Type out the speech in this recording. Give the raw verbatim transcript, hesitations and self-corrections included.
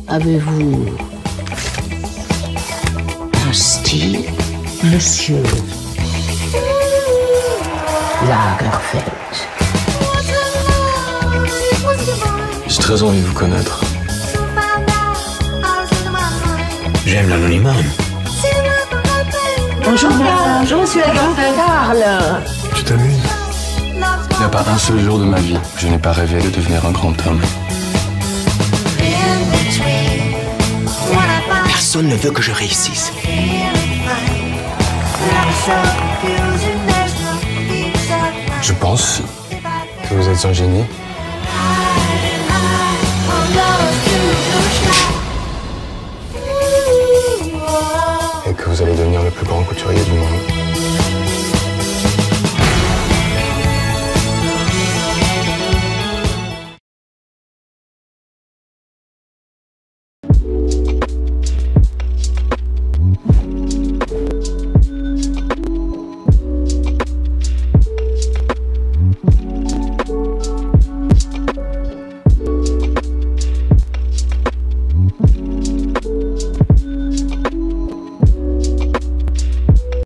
Avez-vous un style, monsieur Lagerfeld? J'ai très envie de vous connaître. J'aime l'anonymat. Bonjour, madame. Je suis Lagerfeld. Karl. Tu t'amuses? Il n'y a pas un seul jour de ma vie où je n'ai pas rêvé de devenir un grand homme. Personne ne veut que je réussisse. Je pense que vous êtes un génie. Et que vous allez devenir le plus grand couturier du monde.